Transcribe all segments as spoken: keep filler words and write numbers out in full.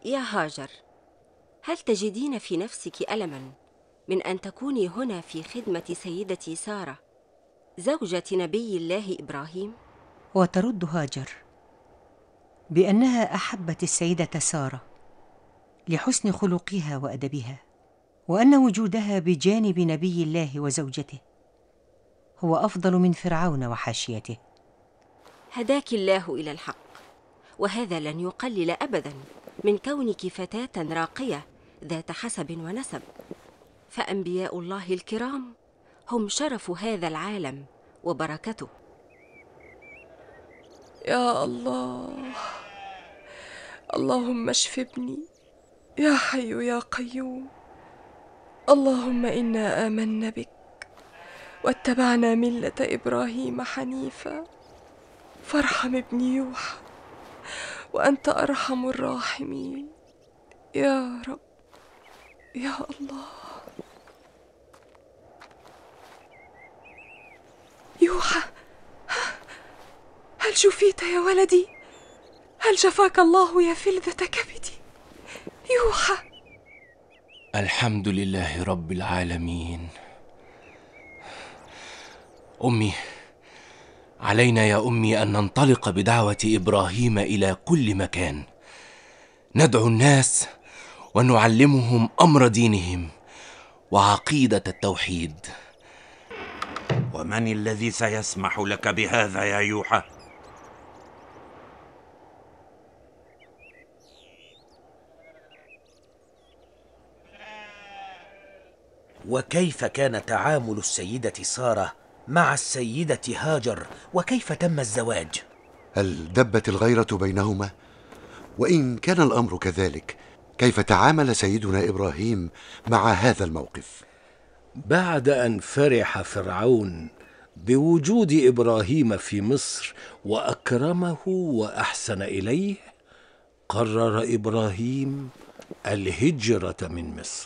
يا هاجر، هل تجدين في نفسك ألماً من أن تكوني هنا في خدمة سيدتي سارة زوجة نبي الله إبراهيم؟ وترد هاجر بأنها أحبت السيدة سارة لحسن خلقها وأدبها، وأن وجودها بجانب نبي الله وزوجته هو أفضل من فرعون وحاشيته. هداك الله إلى الحق، وهذا لن يقلل أبداً من كونك فتاة راقية ذات حسب ونسب، فأنبياء الله الكرام هم شرف هذا العالم وبركته. يا الله، اللهم اشف ابني يا حي يا قيوم. اللهم إنا آمنا بك واتبعنا ملة إبراهيم حنيفا، فارحم ابني يوحى وأنت أرحم الراحمين يا رب يا الله. يوحى، هل شفيت يا ولدي؟ هل شفاك الله يا فلذة كبدي؟ يوحى. الحمد لله رب العالمين. أمي، علينا يا أمي أن ننطلق بدعوة إبراهيم إلى كل مكان، ندعو الناس ونعلمهم أمر دينهم وعقيدة التوحيد. ومن الذي سيسمح لك بهذا يا يوحى؟ وكيف كان تعامل السيدة سارة مع السيدة هاجر، وكيف تم الزواج؟ هل دبت الغيرة بينهما؟ وإن كان الأمر كذلك، كيف تعامل سيدنا إبراهيم مع هذا الموقف؟ بعد أن فرح فرعون بوجود إبراهيم في مصر وأكرمه وأحسن إليه، قرر إبراهيم الهجرة من مصر.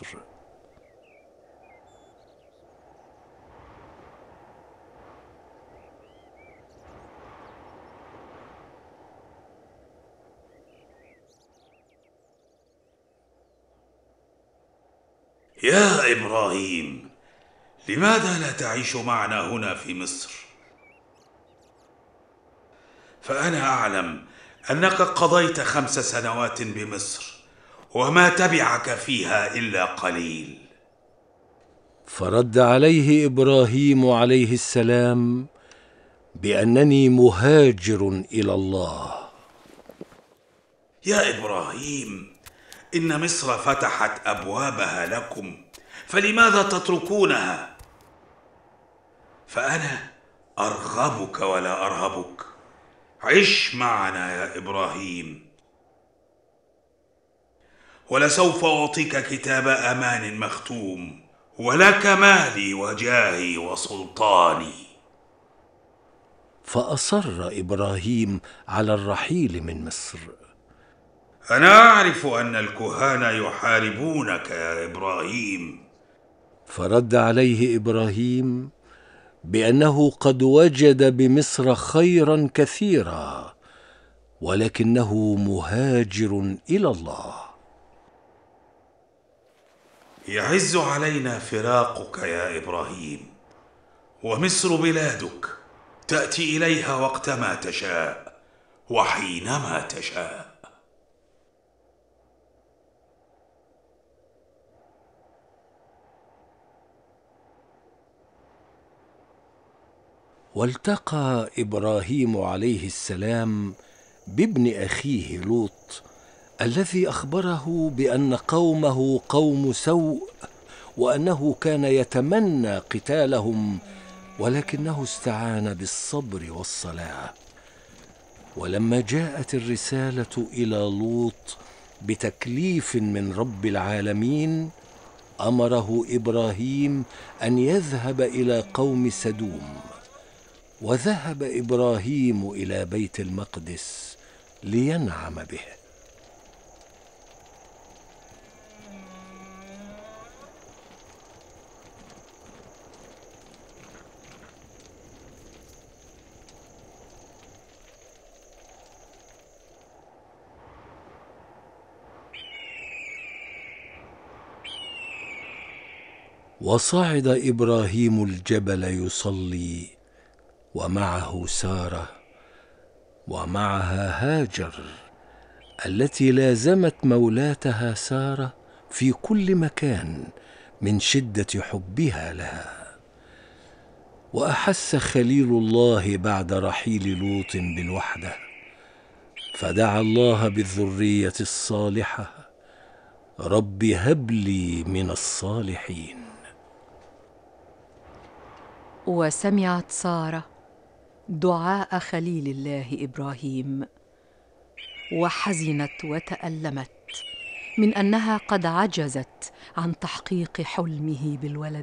يا إبراهيم، لماذا لا تعيش معنا هنا في مصر؟ فأنا أعلم أنك قضيت خمس سنوات بمصر وما تبعك فيها إلا قليل. فرد عليه إبراهيم عليه السلام بأنني مهاجر إلى الله. يا إبراهيم، إن مصر فتحت أبوابها لكم، فلماذا تتركونها؟ فأنا أرغبك ولا أرهبك. عش معنا يا إبراهيم، ولسوف أعطيك كتاب أمان مختوم، ولك مالي وجاهي وسلطاني. فأصر إبراهيم على الرحيل من مصر. أنا أعرف أن الكهان يحاربونك يا إبراهيم. فرد عليه إبراهيم بأنه قد وجد بمصر خيرا كثيرا، ولكنه مهاجر إلى الله. يعز علينا فراقك يا إبراهيم، ومصر بلادك، تأتي إليها وقتما تشاء وحينما تشاء. والتقى إبراهيم عليه السلام بابن أخيه لوط، الذي أخبره بأن قومه قوم سوء، وأنه كان يتمنى قتالهم، ولكنه استعان بالصبر والصلاة. ولما جاءت الرسالة إلى لوط بتكليف من رب العالمين، أمره إبراهيم أن يذهب إلى قوم سدوم. وذهب إبراهيم إلى بيت المقدس لينعم به. وصعد إبراهيم الجبل يصلي، ومعه سارة، ومعها هاجر التي لازمت مولاتها سارة في كل مكان من شدة حبها لها. وأحس خليل الله بعد رحيل لوط بالوحدة، فدعا الله بالذرية الصالحة: رب هب لي من الصالحين. وسمعت سارة دعاء خليل الله إبراهيم، وحزنت وتألمت من أنها قد عجزت عن تحقيق حلمه بالولد.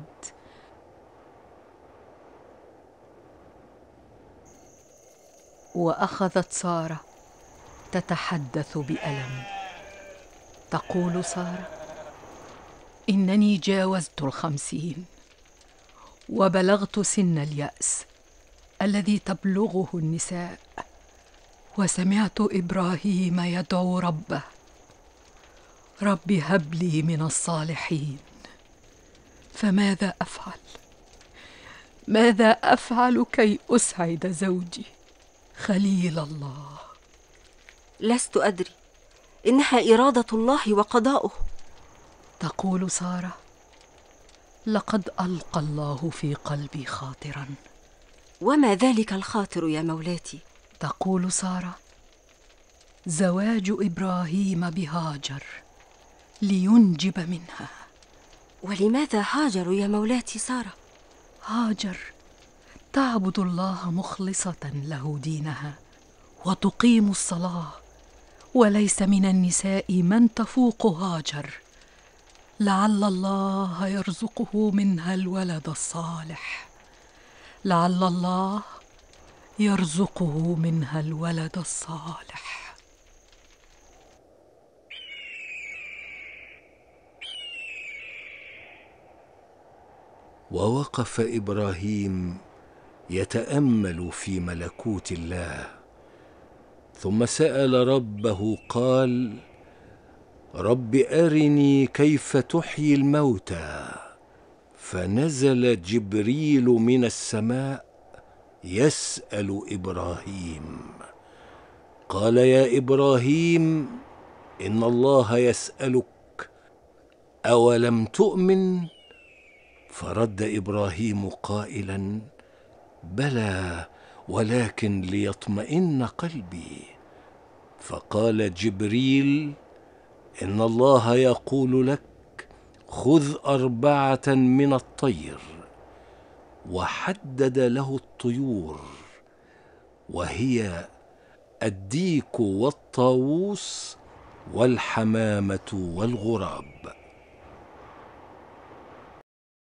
وأخذت سارة تتحدث بألم. تقول سارة: إنني جاوزت الخمسين، وبلغت سن اليأس الذي تبلغه النساء، وسمعت إبراهيم يدعو ربه: رب هب لي من الصالحين. فماذا أفعل؟ ماذا أفعل كي أسعد زوجي خليل الله؟ لست أدري، إنها إرادة الله وقضاؤه. تقول سارة: لقد ألقى الله في قلبي خاطرا. وما ذلك الخاطر يا مولاتي؟ تقول سارة: زواج إبراهيم بهاجر لينجب منها. ولماذا هاجر يا مولاتي سارة؟ هاجر تعبد الله مخلصة له دينها، وتقيم الصلاة، وليس من النساء من تفوق هاجر. لعل الله يرزقه منها الولد الصالح، لعل الله يرزقه منها الولد الصالح. ووقف إبراهيم يتأمل في ملكوت الله، ثم سأل ربه قال: رب أرني كيف تحيي الموتى. فنزل جبريل من السماء يسأل إبراهيم، قال: يا إبراهيم، إن الله يسألك، أولم تؤمن؟ فرد إبراهيم قائلا: بلى، ولكن ليطمئن قلبي. فقال جبريل: إن الله يقول لك: خذ أربعة من الطير. وحدد له الطيور، وهي الديك والطاووس والحمامة والغراب.